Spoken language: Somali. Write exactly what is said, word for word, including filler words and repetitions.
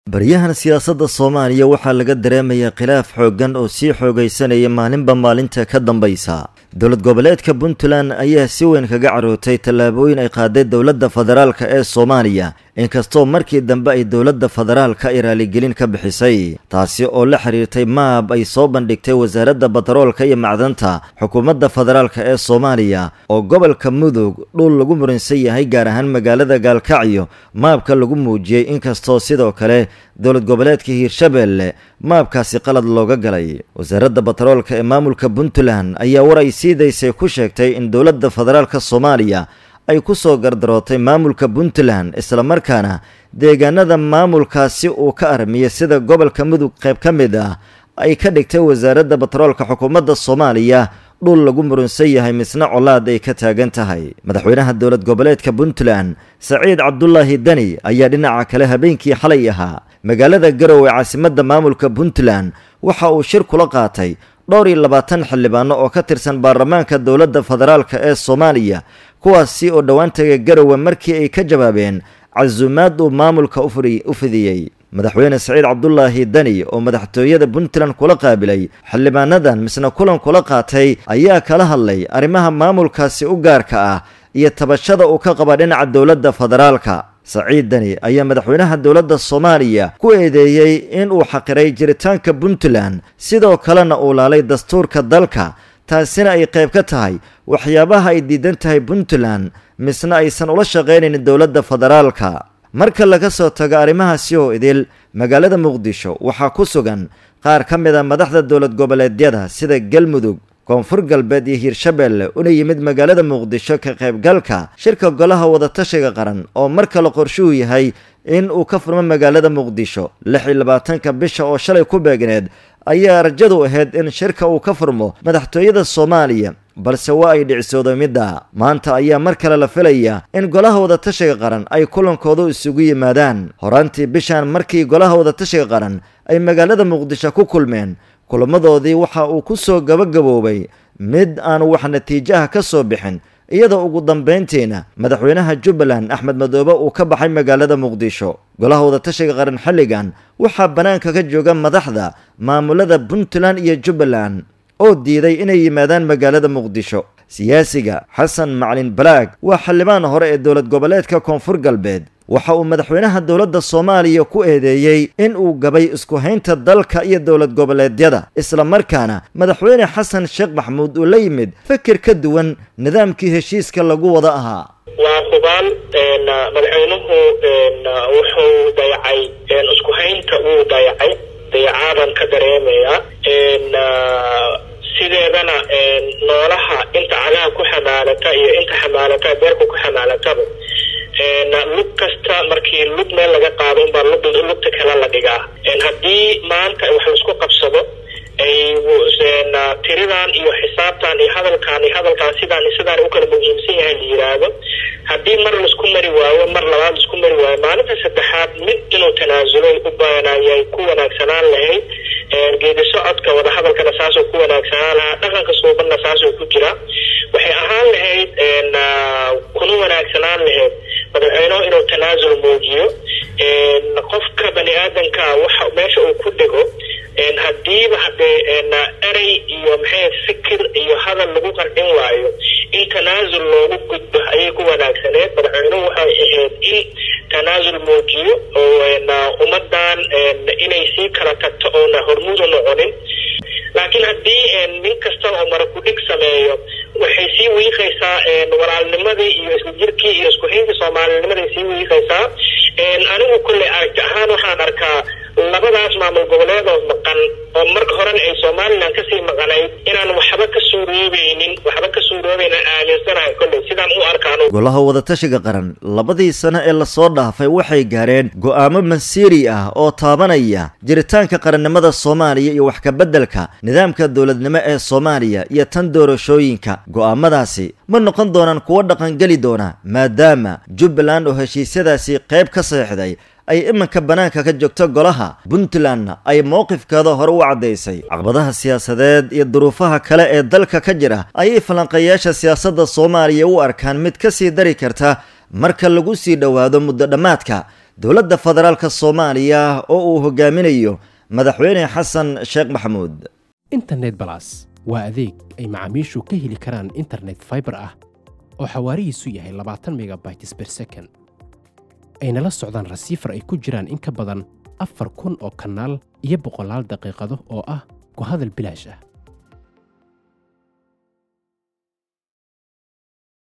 baryahan siyaasadda Soomaaliya waxaa laga dareemayaa khilaaf xooggan oo sii xoogaysanaya maalinba maalinta ka dambaysa. dowlad goboleedka Puntland ayaa si weyn kaga carootay tallaabooyin ay qaaday dowladda federaalka ee Soomaaliya, inkastoo markii dambe ay dowladda federaalka ay raaligelin ka bixisay, taasi oo la xiriirtay maab ay soo bandhigtay wasaaradda batroolka iyo macdanta xukuumadda federaalka ee Soomaaliya oo gobolka Mudug dhul lagu muransan yahay gaar ahaan magaalada Gaalkacyo maabka lagu muujiyay, inkastoo sidoo kale dowlad goboleedka Hiirshabelle maabkaasi qalad looga galay. wasaaradda batroolka ee maamulka Puntland ayaa war ay siidaysay ku sheegtay in dowladda federaalka Soomaaliya ay ku soo gardarootay maamulka Puntland isla markaana deegaanada maamulkaasi uu ka armiyay sida gobolka Mudug qayb ka mid ah ay ka dhigtay wasaaradda batroolka xukuumadda Soomaaliya dhul lagu muransan yahay misna colaad ay ka taagan tahay. madaxweynaha dowlad goboleedka Puntland Saciid Cabdullaahi Dani ayaa dhinaca kale habeenkii xalay ahaa magaalada Garowe caasimadda maamulka Puntland waxa uu shir kula qaatay dhowr iyo labaatan xildhibaano oo ka tirsan baarlamaanka dowladda federaalka ee Soomaaliya, kuwaasi oo dhawaan tagay Garowe markii ay ka jawaabeen casuumaad uu maamulka u fidiyay. madaxweyne Saciid Cabdullaahi Dani oo madaxtooyada Puntland kula qaabilay xildhibaanadan misna kulan kula qaatay ayaa kala hadlay arrimaha maamulkaasi u gaarka ah iyo tabashada uu ka qaba dhinaca dowladda federaalka. Saciid Dani ayaa madaxweynaha dowladda Soomaaliya ku eedeeyay in uu xaqiray jiritaanka Puntland, sidoo kalena uu laalay dastuurka dalka, taasina ay qayb ka tahay waxyaabaha ay diidan tahay Puntland misna aysan ula shaqaynayn dowladda federaalka. marka laga soo tago arrimahaasi oo idil, magaalada Muqdisho waxaa ku sugan qaar ka mid ah madaxda dowlad goboleedyada sida Galmudug, Koonfur Galbeed iyo Hiirshabelle una yimid magaalada Muqdisho ka qaybgalka shirka golaha wada tashiga qaran oo marka la qorshuhu yahay in uu ka furmo magaalada Muqdisho lix iyo labaatanka bisha oo shalay ku beegneed ayaa rajadu ahayd in shirka uu ka furmo madaxtooyada Soomaaliya, balse waa ay dhicisooday midda. maanta ayaa mar kale la filaya in golaha wada tashiga qaran ay kulankoodu isugu yimaadaan. horaantii bishan markii golaha wada tashiga qaran ay magaalada Muqdisho ku kulmeen, kulamadoodii waxa uu ku soo gabagaboobay mid aan wax natiijaha ka soo bixin, iyadoo ugu dambeyntiina madaxweynaha Jubbaland Axmed Madoobe uu ka baxay magaalada Muqdisho. golaha wada tashiga qaran xilligan waxaa banaanka ka jooga madaxda maamulada Puntland iyo Jubbaland oo diiday inay yimaadaan magaalada Muqdisho. siyaasiga Xasan Macalin Balaag waa xildhibaan hore ee dowlad goboleedka Koonfur Galbeed, waxa uu madaxweynaha dowladda Soomaaliya ku eedeeyay in uu gabay isku haynta dalka iyo dowlad goboleedyada, isla markaana madaxweyne Xasan Sheekh Maxamuud uu la yimid fikir ka duwan nidaamkii heshiiska lagu wada ahaa. waa hubaan madaxweynuhu wuxuu dayacay isku haynta uu dayacay dayacaadan ka dareemaya sideedana noolaha inta calaha ku xamaalata iyo inta xamaalata beerku ku xamaalataba lug kasta markii lug meel laga qaado unbaa lugta kale la dhigaa. haddii maanta wax laisku qabsado ay tiridan iyo xisaabtan iyo hadalkaan iyo hadalkaan sidaan iyo sidaan u kala muhiimsan yahay la yiraahdo, haddii mar laisku mari waayo mar labaad laisku mari waayo maalinta saddexaad mid inuu tanaasulo u baahanayay ku wanaagsanaan lahayd. geedi socodka wada hadalkana saasoo ku wanaagsanaan lahaa, dhaqanka suubanna saasoo ku jira. waxay ahaan lahayd kuna wanaagsanaan lahayd madaxweynuhu inuu tanaasul muujiyo. qofka bani aadanka waxa meesha uu ku dhego hadiiba hadee erey iyo maxay fikir iyo hadal lagu qardhin waayo in tanaasul loogu gudbo ayay ku wanaagsaneed. madaxweynuhu waxay ahayd in tanaasul muujiyo oo ummadan inay sii kala tagto oona hormuud u noqonin. laakiin haddii nin kasta oo mara ku dhig sameeyo waxay sii wiiqaysaa walaalnimadii iyo isla jirkii iyo isku haynta soomaalinimaday sii wiiqaysaa. anigu kulley aragti ahaan waxaan arkaa labadaas maamul goboleedood maqan oo marka horena ay Somaliland ka sii maqanayd inaan waxba ka suuroobeynin waxba ka suuroobeyna aaminsanahay kulley sidaan u arkaano. golaha wada tashiga qaran labadii sano ee la soo dhaafay waxay gaareen go'aamo masiiri ah oo taabanaya jiritaanka qarannimada Soomaaliya iyo wax ka beddelka nidaamka dowladnimo ee Soomaaliya iyo tan doorashooyinka. go'aamadaasi ma noqon doonaan kuwo dhaqan gali doona maadaama Jubbaland oo heshiisyadaasi qayb ka saxiixday ay imanka banaanka ka joogto golaha. Puntland ay mowqifkeeda hore u cadeysay. caqabadaha siyaasadeed iyo duruufaha kale ee dalka ka jira ayay falanqayaasha siyaasadda Soomaaliya u arkaan mid ka sii dari karta marka lagu sii dhawaado muddo dhamaadka dowladda federaalka Soomaaliya oo uu hogaaminayo madaxweyne Xasan Sheekh Maxamuud. internet plus waa adeeg ay macaamiishu ka heli karaan internet fiber ah oo xawaarihiisu yahay labaatan megabytes per second ayna la socdaan rasiifar ay ku jiraan in ka badan afar kun oo kanaal iyo boqolaal daqiiqado oo ah ku hadal bilaash ah.